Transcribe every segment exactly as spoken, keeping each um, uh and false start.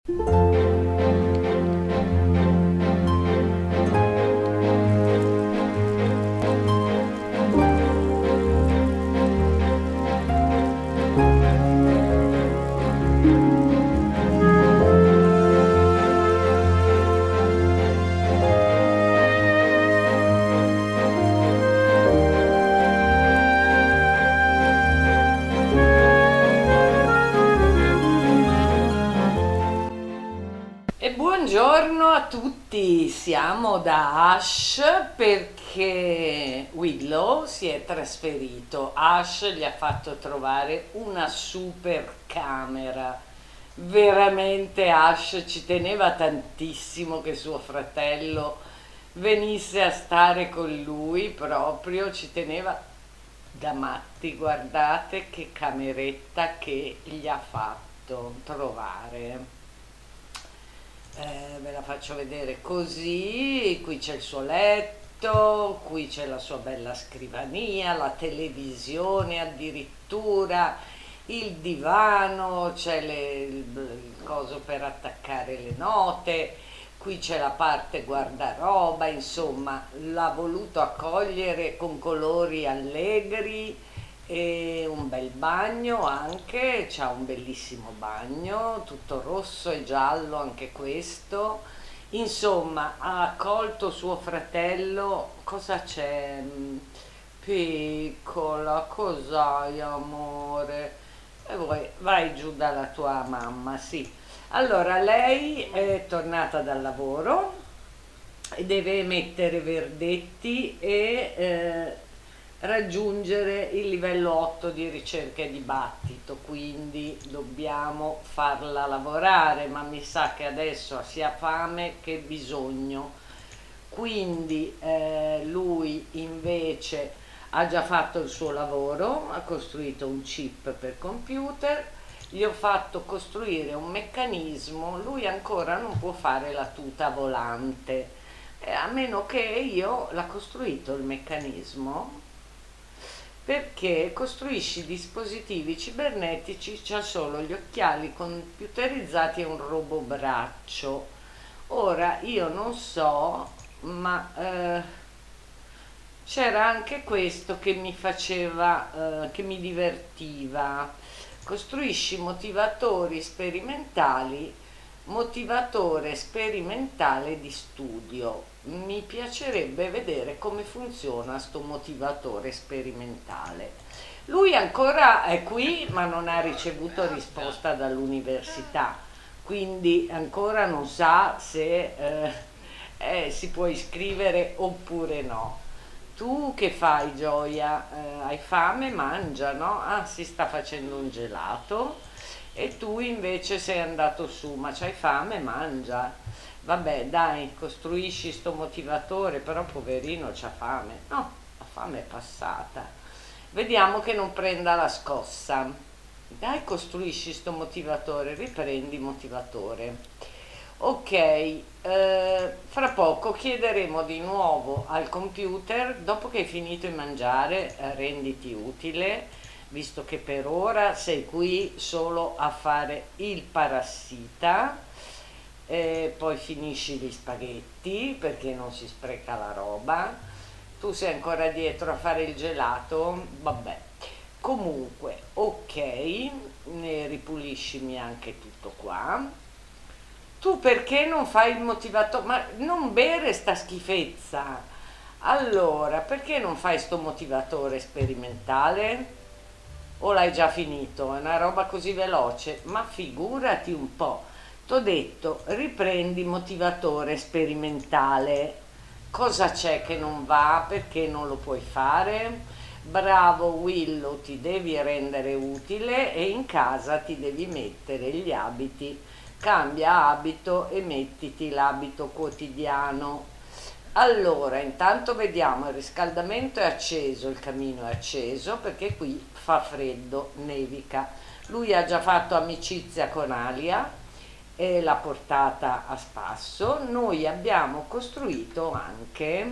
E buongiorno a tutti, siamo da Ash perché Willow si è trasferito. Ash gli ha fatto trovare una super camera. Veramente Ash ci teneva tantissimo che suo fratello venisse a stare con lui, proprio ci teneva da matti. Guardate che cameretta che gli ha fatto trovare. Eh, ve la faccio vedere così. Qui c'è il suo letto, qui c'è la sua bella scrivania, la televisione addirittura, il divano, c'è le- il, il coso per attaccare le note, qui c'è la parte guardaroba. Insomma, l'ha voluto accogliere con colori allegri e un bel bagno anche, c'ha un bellissimo bagno, tutto rosso e giallo anche questo. Insomma, ha accolto suo fratello. Cosa c'è? Mm, Piccola, cos'hai amore? E voi vai giù dalla tua mamma, sì. Allora, lei è tornata dal lavoro e deve mettere verdetti e eh, raggiungere il livello otto di ricerca e dibattito, quindi dobbiamo farla lavorare, ma mi sa che adesso ha sia fame che bisogno. Quindi eh, lui invece ha già fatto il suo lavoro, ha costruito un chip per computer, gli ho fatto costruire un meccanismo. Lui ancora non può fare la tuta volante, eh, a meno che io l'ha costruito il meccanismo, perché costruisci dispositivi cibernetici, c'ha solo gli occhiali computerizzati e un robobraccio. Ora io non so, ma eh, c'era anche questo che mi faceva, eh, che mi divertiva. Costruisci motivatori sperimentali, motivatore sperimentale di studio. Mi piacerebbe vedere come funziona sto motivatore sperimentale. Lui ancora è qui, ma non ha ricevuto risposta dall'università, quindi ancora non sa se eh, eh, si può iscrivere oppure no. Tu che fai, Gioia? Eh, hai fame? Mangia, no? Ah, si sta facendo un gelato. E tu invece sei andato su, ma c'hai fame? Mangia. Vabbè, dai, costruisci sto motivatore, però poverino c'ha fame. No, la fame è passata. Vediamo che non prenda la scossa. Dai, costruisci sto motivatore, riprendi motivatore. Ok, eh, fra poco chiederemo di nuovo al computer, dopo che hai finito di mangiare, eh, renditi utile, visto che per ora sei qui solo a fare il parassita, eh, poi finisci gli spaghetti perché non si spreca la roba. Tu sei ancora dietro a fare il gelato, vabbè. Comunque, ok, ne ripuliscimi anche tutto qua. Tu perché non fai il motivatore? Ma non bere sta schifezza. Allora, perché non fai sto motivatore sperimentale? O l'hai già finito? È una roba così veloce? Ma figurati un po'. T'ho detto, riprendi motivatore sperimentale. Cosa c'è che non va? Perché non lo puoi fare? Bravo Willow, ti devi rendere utile e in casa ti devi mettere gli abiti. Cambia abito e mettiti l'abito quotidiano. Allora, intanto vediamo, il riscaldamento è acceso, il camino è acceso perché qui fa freddo, nevica. Lui ha già fatto amicizia con Alia e l'ha portata a spasso. Noi abbiamo costruito anche,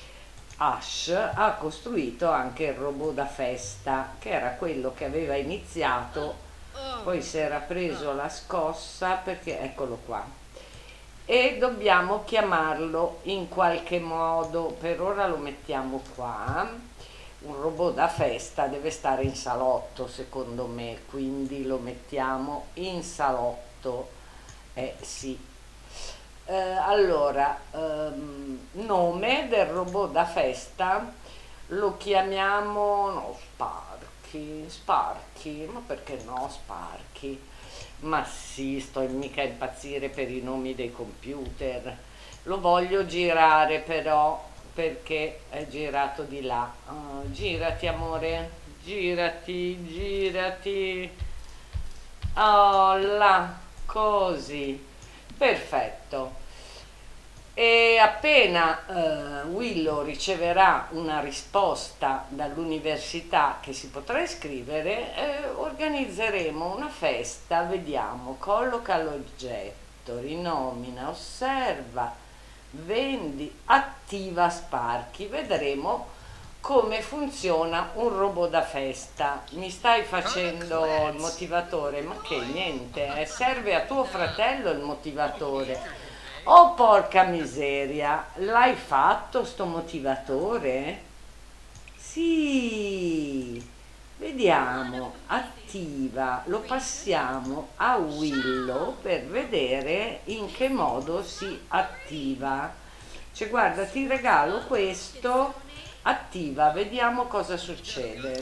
Ash ha costruito anche il robot da festa, che era quello che aveva iniziato poi si era preso la scossa perché eccolo qua, e dobbiamo chiamarlo in qualche modo. Per ora lo mettiamo qua. Un robot da festa deve stare in salotto secondo me, quindi lo mettiamo in salotto. Eh sì. Eh, allora, ehm, nome del robot da festa lo chiamiamo, no, Sparky, Sparky, ma perché no Sparky? Ma sì, sto mica a impazzire per i nomi dei computer. Lo voglio girare però perché è girato di là. Ah, girati amore, girati, girati. Oh là, così. Perfetto. E appena eh, Willow riceverà una risposta dall'università che si potrà iscrivere, eh, organizzeremo una festa, vediamo, colloca l'oggetto, rinomina, osserva, vendi, attiva Sparky, vedremo come funziona un robot da festa. Mi stai facendo il motivatore? Ma che niente, eh, serve a tuo fratello il motivatore. Oh porca miseria, l'hai fatto sto motivatore? Sì, vediamo, attiva, lo passiamo a Willow per vedere in che modo si attiva. Cioè guarda, ti regalo questo, attiva, vediamo cosa succede.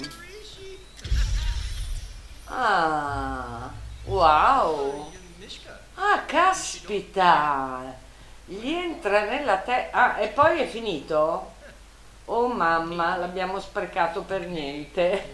Ah, wow! Ah, caspita! Gli entra nella testa. Ah, e poi è finito? Oh mamma, l'abbiamo sprecato per niente.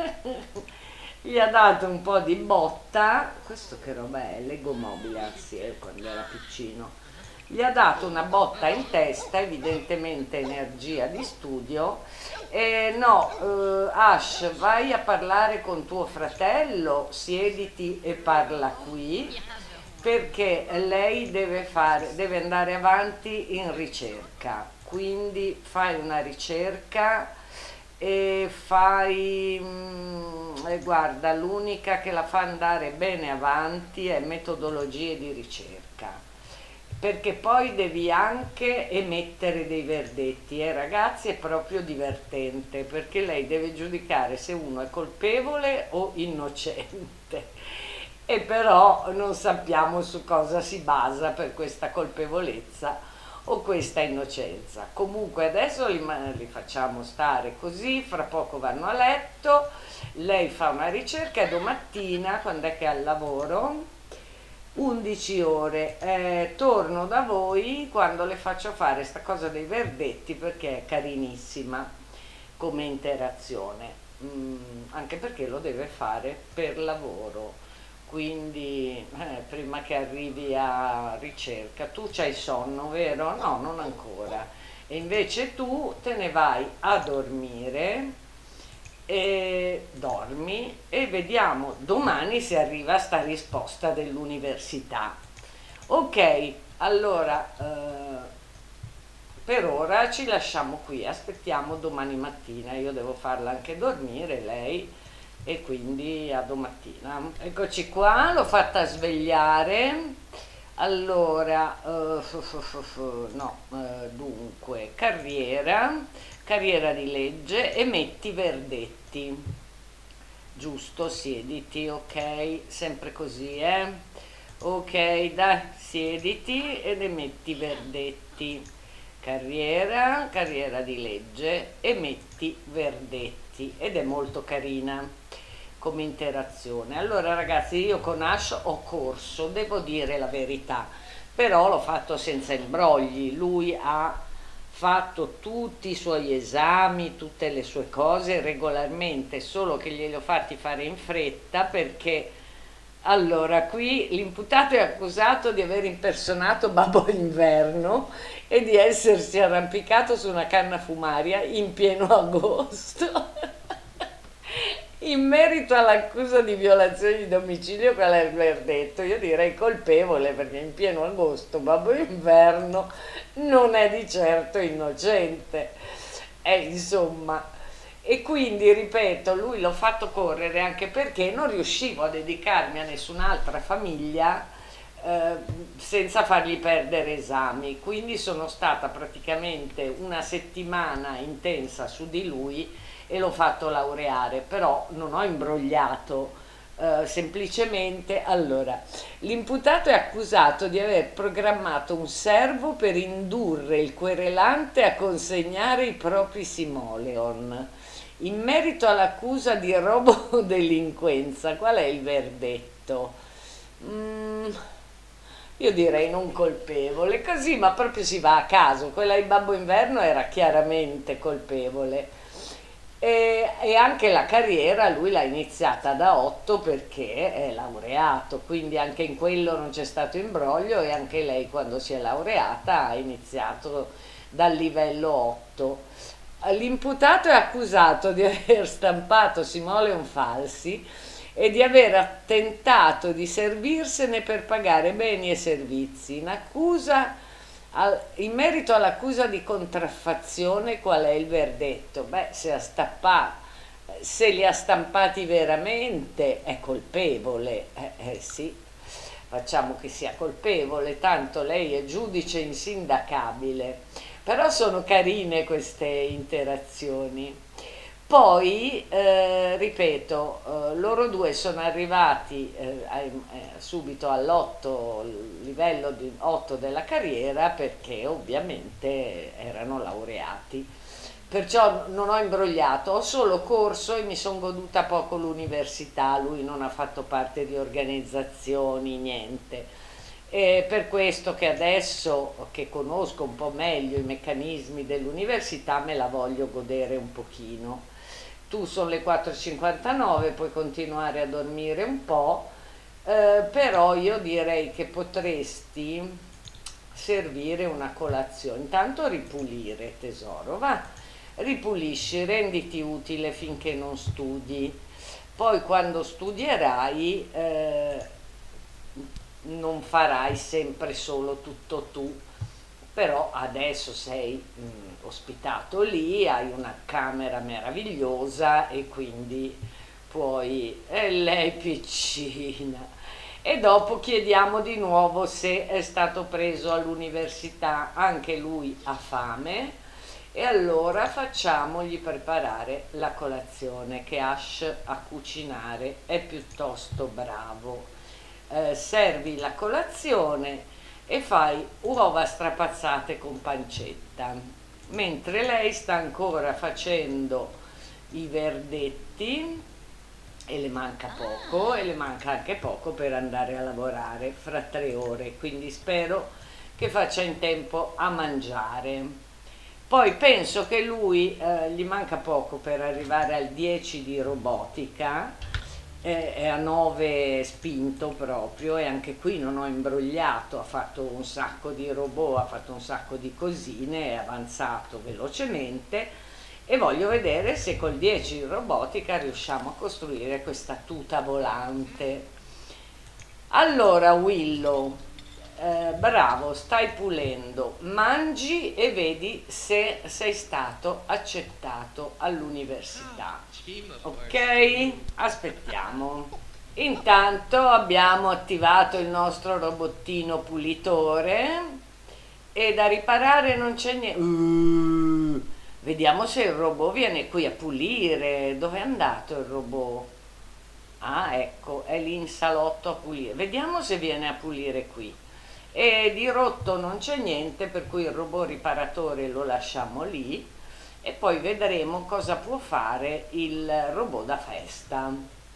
Gli ha dato un po' di botta. Questo che roba è? Lego Mobile, sì, eh, quando era piccino. Gli ha dato una botta in testa, evidentemente energia di studio. Eh, no, eh, Ash, vai a parlare con tuo fratello, siediti e parla qui, perché lei deve fare, deve andare avanti in ricerca. Quindi fai una ricerca e fai, mm, eh, guarda, l'unica che la fa andare bene avanti è metodologie di ricerca, perché poi devi anche emettere dei verdetti, eh ragazzi, è proprio divertente, perché lei deve giudicare se uno è colpevole o innocente, e però non sappiamo su cosa si basa per questa colpevolezza o questa innocenza. Comunque adesso li, li facciamo stare così, fra poco vanno a letto, lei fa una ricerca e domattina, quando è che è al lavoro? undici ore, eh, torno da voi quando le faccio fare sta cosa dei verdetti, perché è carinissima come interazione, mm, anche perché lo deve fare per lavoro, quindi eh, prima che arrivi a ricerca. Tu c'hai sonno, vero? No, non ancora, e invece tu te ne vai a dormire e dormi e vediamo domani se arriva sta risposta dell'università. Ok, allora eh, per ora ci lasciamo qui, aspettiamo domani mattina, io devo farla anche dormire lei, e quindi a domattina. Eccoci qua, l'ho fatta svegliare. Allora, uh, fu, fu, fu, fu, no, uh, dunque, carriera, carriera di legge, emetti verdetti. Giusto, siediti, ok, sempre così, eh. Ok, dai, siediti ed emetti verdetti. Carriera, carriera di legge, emetti verdetti, ed è molto carina come interazione. Allora ragazzi, io con Ash ho corso, devo dire la verità, però l'ho fatto senza imbrogli. Lui ha fatto tutti i suoi esami, tutte le sue cose regolarmente, solo che glieli ho fatti fare in fretta perché allora qui l'imputato è accusato di aver impersonato Babbo Inverno e di essersi arrampicato su una canna fumaria in pieno agosto. In merito all'accusa di violazione di domicilio, qual è il verdetto? Io direi colpevole, perché in pieno agosto Babbo Inverno non è di certo innocente. E insomma, E quindi, ripeto, lui l'ho fatto correre anche perché non riuscivo a dedicarmi a nessun'altra famiglia eh, senza fargli perdere esami. Quindi sono stata praticamente una settimana intensa su di lui e l'ho fatto laureare, però non ho imbrogliato. Eh, semplicemente, allora, l'imputato è accusato di aver programmato un servo per indurre il querelante a consegnare i propri simoleon. In merito all'accusa di robodelinquenza, qual è il verdetto? Mm, io direi non colpevole, così, ma proprio si va a caso. Quella di Babbo Inverno era chiaramente colpevole. E, e anche la carriera lui l'ha iniziata da otto perché è laureato, quindi anche in quello non c'è stato imbroglio e anche lei quando si è laureata ha iniziato dal livello otto. L'imputato è accusato di aver stampato simoleon falsi e di aver tentato di servirsene per pagare beni e servizi. In accusa, al- in merito all'accusa di contraffazione, qual è il verdetto? Beh, se, ha stappa- se li ha stampati veramente è colpevole, eh, eh, sì, facciamo che sia colpevole, tanto lei è giudice insindacabile. Però sono carine queste interazioni. Poi, eh, ripeto, eh, loro due sono arrivati eh, ai- eh, subito all'otto livello di otto della carriera perché ovviamente erano laureati. Perciò non ho imbrogliato, ho solo corso e mi sono goduta poco l'università, lui non ha fatto parte di organizzazioni, niente. È per questo che adesso che conosco un po' meglio i meccanismi dell'università me la voglio godere un pochino. Tu sono le quattro e cinquantanove, puoi continuare a dormire un po', eh, però io direi che potresti servire una colazione. Intanto ripulire, tesoro, va, ripulisci, renditi utile finché non studi. Poi quando studierai eh, non farai sempre solo tutto tu, però adesso sei mh, ospitato lì, hai una camera meravigliosa e quindi puoi... E lei piccina. E dopo chiediamo di nuovo se è stato preso all'università, anche lui ha fame, e allora facciamogli preparare la colazione, che Ash a cucinare è piuttosto bravo. Eh, servi la colazione e fai uova strapazzate con pancetta, mentre lei sta ancora facendo i verdetti e le manca poco e le manca anche poco per andare a lavorare fra tre ore, quindi spero che faccia in tempo a mangiare. Poi penso che lui eh, gli manca poco per arrivare al dieci di robotica, eh, è a nove spinto proprio e anche qui non ho imbrogliato, ha fatto un sacco di robot, ha fatto un sacco di cosine, è avanzato velocemente e voglio vedere se col dieci di robotica riusciamo a costruire questa tuta volante. Allora Willow, eh, bravo, stai pulendo, mangi e vedi se sei stato accettato all'università. Ok? Aspettiamo. Intanto abbiamo attivato il nostro robottino pulitore e da riparare non c'è niente. Uh, vediamo se il robot viene qui a pulire. Dove è andato il robot? Ah, ecco, è lì in salotto a pulire. Vediamo se viene a pulire qui. E di rotto non c'è niente, per cui il robot riparatore lo lasciamo lì e poi vedremo cosa può fare il robot da festa.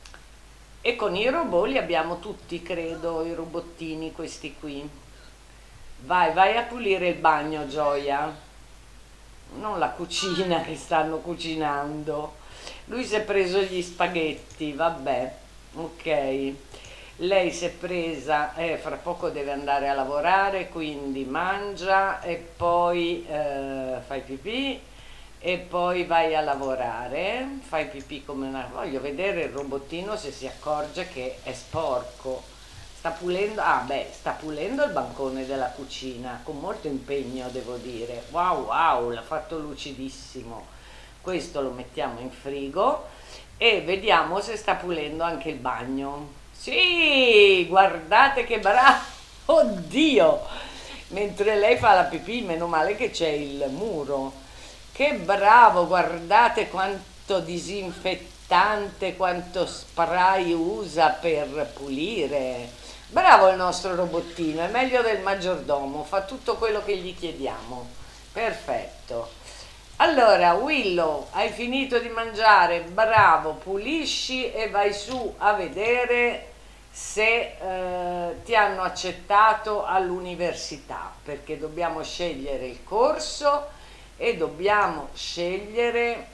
E con i robot li abbiamo tutti, credo, i robottini questi qui. Vai, vai a pulire il bagno, Gioia. Non la cucina che stanno cucinando. Lui si è preso gli spaghetti, vabbè, ok. Lei si è presa, eh, fra poco deve andare a lavorare, quindi mangia e poi eh, fai pipì e poi vai a lavorare, fai pipì come una... Voglio vedere il robottino se si accorge che è sporco. Sta pulendo, ah beh, sta pulendo il bancone della cucina, con molto impegno devo dire. Wow, wow, l'ha fatto lucidissimo. questo lo mettiamo in frigo e vediamo se sta pulendo anche il bagno. Sì, guardate che bravo, oddio, mentre lei fa la pipì, meno male che c'è il muro. Che bravo, guardate quanto disinfettante, quanto spray usa per pulire. Bravo il nostro robottino, è meglio del maggiordomo, fa tutto quello che gli chiediamo. Perfetto. Allora, Willow, hai finito di mangiare? Bravo, pulisci e vai su a vedere se eh, ti hanno accettato all'università, perché dobbiamo scegliere il corso e dobbiamo scegliere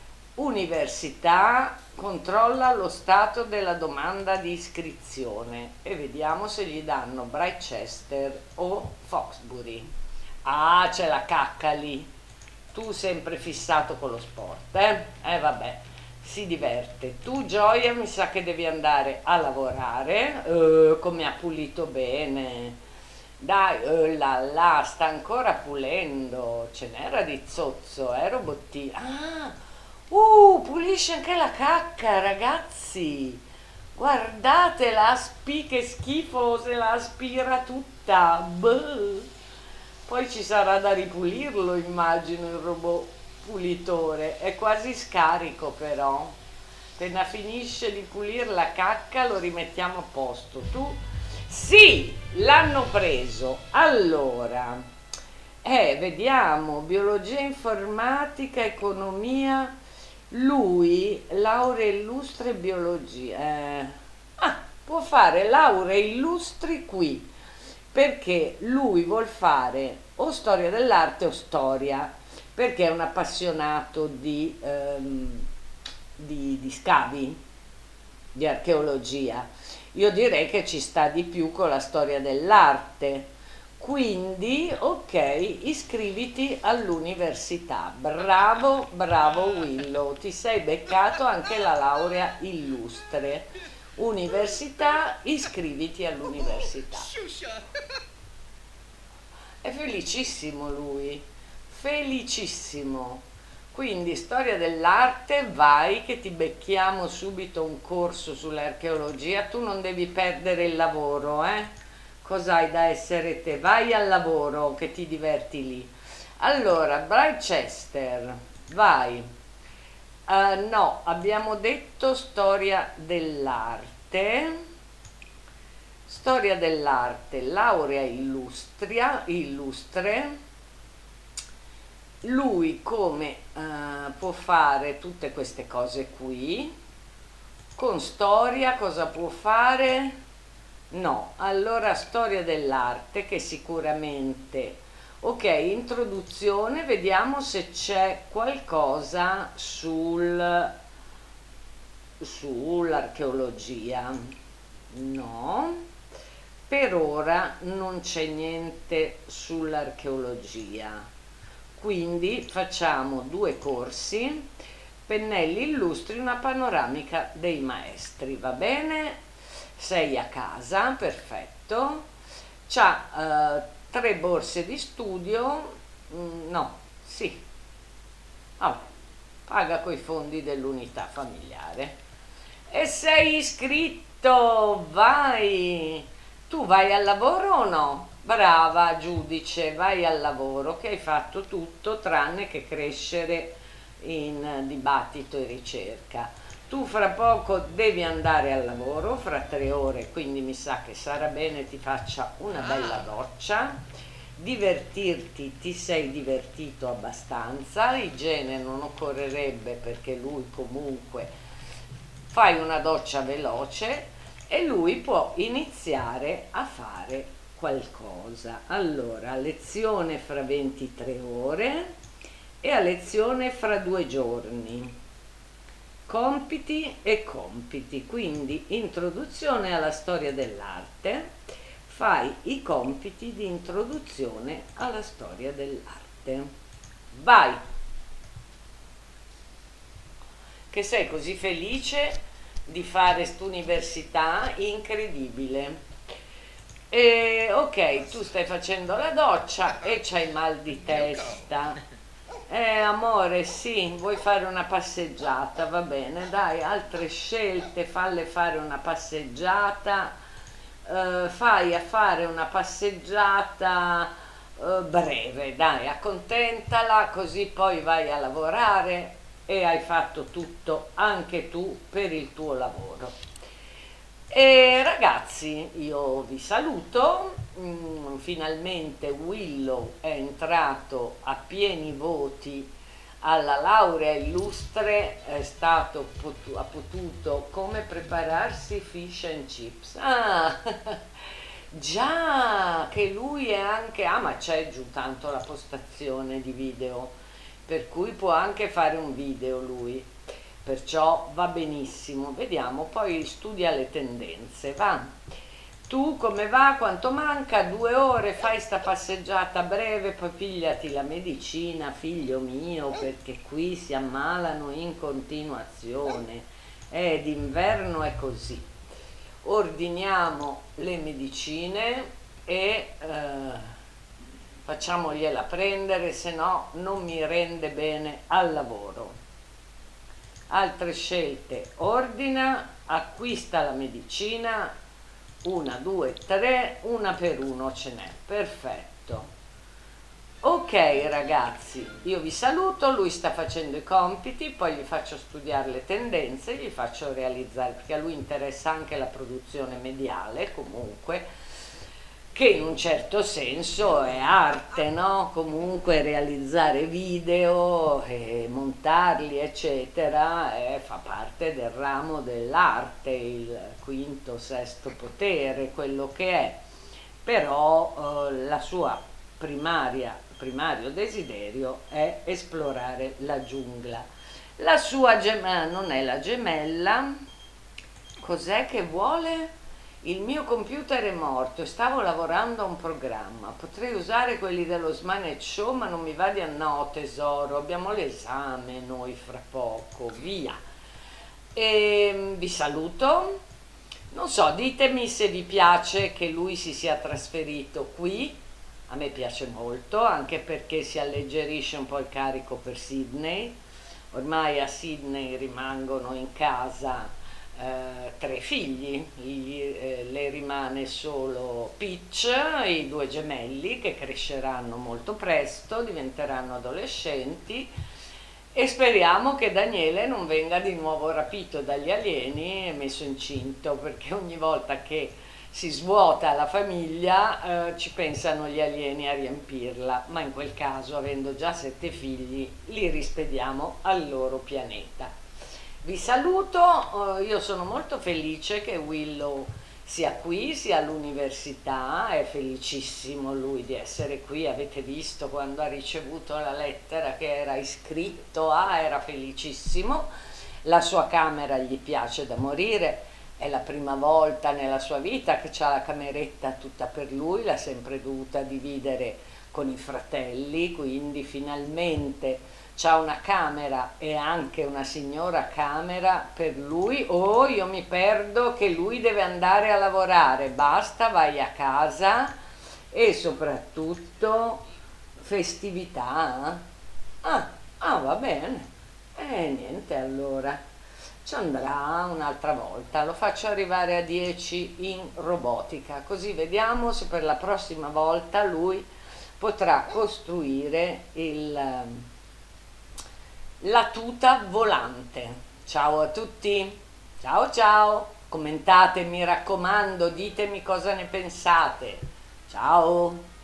università. Controlla lo stato della domanda di iscrizione e vediamo se gli danno Britechester o Foxbury. Ah, c'è la cacca lì. Tu sempre fissato con lo sport, eh? Eh vabbè, si diverte. Tu Gioia mi sa che devi andare a lavorare. Eh, come ha pulito bene. Dai, eh, là là, sta ancora pulendo. Ce n'era di zozzo, eh, robottino. Ah, uh, pulisce anche la cacca, ragazzi. Guardate, la aspi, che schifo, se la aspira tutta. Beh. Poi ci sarà da ripulirlo, immagino, il robot pulitore. È quasi scarico però. Appena finisce di pulire la cacca lo rimettiamo a posto. Tu? Sì, l'hanno preso. Allora, eh, vediamo, biologia informatica, economia. Lui, laurea illustre biologia. Eh. Ah, può fare laurea illustri qui, perché lui vuol fare o storia dell'arte o storia, perché è un appassionato di, ehm, di, di scavi, di archeologia. Io direi che ci sta di più con la storia dell'arte. Quindi, ok, iscriviti all'università. Bravo, bravo Willow, ti sei beccato anche la laurea illustre. Università, iscriviti all'università. È felicissimo lui, felicissimo. Quindi storia dell'arte, vai che ti becchiamo subito un corso sull'archeologia. Tu non devi perdere il lavoro, eh? Cos'hai da essere te? Vai al lavoro che ti diverti lì. Allora, Britechester, vai. Uh, no, abbiamo detto storia dell'arte. Storia dell'arte, laurea illustria, illustre. Lui come uh, può fare tutte queste cose qui. Con storia cosa può fare? No, allora storia dell'arte che sicuramente... Ok, introduzione, vediamo se c'è qualcosa sul, sull'archeologia. No, per ora non c'è niente sull'archeologia. Quindi facciamo due corsi, pennelli illustri, una panoramica dei maestri, va bene? Sei a casa, perfetto. C'ha... Uh, tre borse di studio, mm, no, sì, oh, paga coi fondi dell'unità familiare. E sei iscritto, vai! Tu vai al lavoro o no? Brava giudice, vai al lavoro che hai fatto tutto tranne che crescere in dibattito e ricerca. Tu fra poco devi andare al lavoro, fra tre ore, quindi mi sa che sarà bene ti faccia una bella doccia, divertirti, ti sei divertito abbastanza, l'igiene non occorrerebbe perché lui comunque fai una doccia veloce e lui può iniziare a fare qualcosa. Allora, lezione fra ventitré ore e a lezione fra due giorni. Compiti e compiti, quindi introduzione alla storia dell'arte, fai i compiti di introduzione alla storia dell'arte. Vai! Che sei così felice di fare st'università, incredibile. E, ok, tu stai facendo la doccia e c'hai mal di testa. Eh, amore, sì, vuoi fare una passeggiata, va bene, dai, altre scelte, falle fare una passeggiata, eh, fai a fare una passeggiata eh, breve, dai, accontentala, così poi vai a lavorare e hai fatto tutto anche tu per il tuo lavoro. E ragazzi, io vi saluto. Mm, finalmente Willow è entrato a pieni voti alla laurea illustre, è stato potu- ha potuto come prepararsi fish and chips. Ah, già, che lui è anche... Ah, ma c'è giù tanto la postazione di video, per cui può anche fare un video lui, perciò va benissimo. Vediamo, poi studia le tendenze, va. Tu come va? Quanto manca? Due ore, fai sta passeggiata breve, poi pigliati la medicina, figlio mio, perché qui si ammalano in continuazione. Eh, d'inverno è così. Ordiniamo le medicine e eh, facciamogliela prendere, se no non mi rende bene al lavoro. Altre scelte: ordina, acquista la medicina, una, due, tre, una per uno ce n'è, perfetto. Ok ragazzi, io vi saluto, lui sta facendo i compiti, poi gli faccio studiare le tendenze, gli faccio realizzare, perché a lui interessa anche la produzione mediale comunque, che in un certo senso è arte, no? Comunque realizzare video, e montarli, eccetera, eh, fa parte del ramo dell'arte, il quinto, sesto potere, quello che è. Però eh, la sua primaria, primario desiderio è esplorare la giungla. La sua gemella non è la gemella, cos'è che vuole? Il mio computer è morto e stavo lavorando a un programma. Potrei usare quelli dello Smanet Show, ma non mi va di... No, tesoro, abbiamo l'esame noi fra poco, via. E vi saluto. Non so, ditemi se vi piace che lui si sia trasferito qui. A me piace molto, anche perché si alleggerisce un po' il carico per Sydney. Ormai a Sydney rimangono in casa eh, tre figli, gli, eh, le rimane solo Peach, i due gemelli che cresceranno molto presto, diventeranno adolescenti, e speriamo che Daniele non venga di nuovo rapito dagli alieni e messo incinto, perché ogni volta che si svuota la famiglia eh, ci pensano gli alieni a riempirla, ma in quel caso, avendo già sette figli, li rispediamo al loro pianeta. Vi saluto, eh, io sono molto felice che Willow sia qui, sia all'università, è felicissimo lui di essere qui, avete visto quando ha ricevuto la lettera che era iscritto a, era felicissimo, la sua camera gli piace da morire, è la prima volta nella sua vita che ha la cameretta tutta per lui, l'ha sempre dovuta dividere con i fratelli, quindi finalmente c'ha una camera e anche una signora camera per lui. Oh, io mi perdo che lui deve andare a lavorare, basta, vai a casa, e soprattutto festività. Ah, ah, va bene, e eh, niente, allora ci andrà un'altra volta, lo faccio arrivare a dieci in robotica, così vediamo se per la prossima volta lui potrà costruire il, la tuta volante. Ciao a tutti, ciao ciao, commentate, mi raccomando, ditemi cosa ne pensate. Ciao.